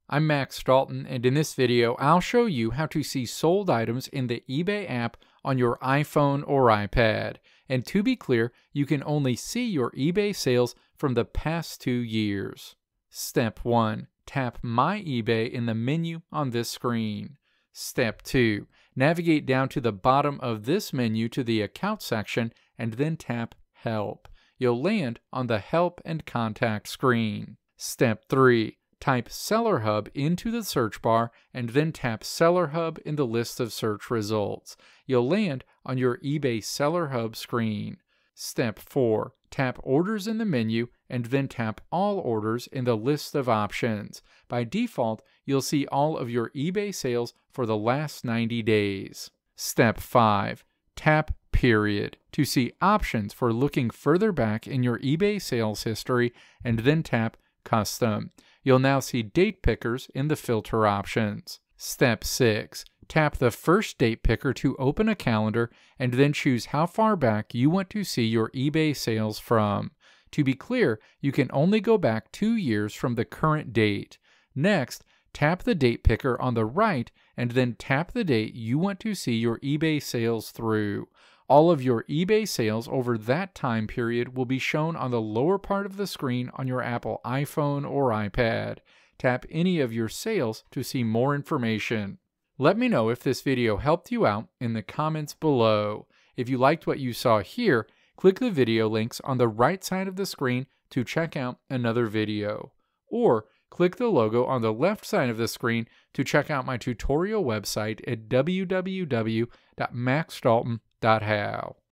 I'm Max Dalton, and in this video, I'll show you how to see sold items in the eBay app on your iPhone or iPad. And to be clear, you can only see your eBay sales from the past 2 years. Step 1. Tap My eBay in the menu on this screen. Step 2. Navigate down to the bottom of this menu to the Account section and then tap Help. You'll land on the Help and Contact screen. Step 3. Type Seller Hub into the search bar and then tap Seller Hub in the list of search results. You'll land on your eBay Seller Hub screen. Step 4. Tap Orders in the menu and then tap All Orders in the list of options. By default, you'll see all of your eBay sales for the last 90 days. Step 5. Tap Period to see options for looking further back in your eBay sales history and then tap Custom. You'll now see date pickers in the filter options. Step 6. Tap the first date picker to open a calendar and then choose how far back you want to see your eBay sales from. To be clear, you can only go back 2 years from the current date. Next, tap the date picker on the right and then tap the date you want to see your eBay sales through. All of your eBay sales over that time period will be shown on the lower part of the screen on your Apple iPhone or iPad. Tap any of your sales to see more information. Let me know if this video helped you out in the comments below. If you liked what you saw here, click the video links on the right side of the screen to check out another video. Or click the logo on the left side of the screen to check out my tutorial website at www.maxdalton.how.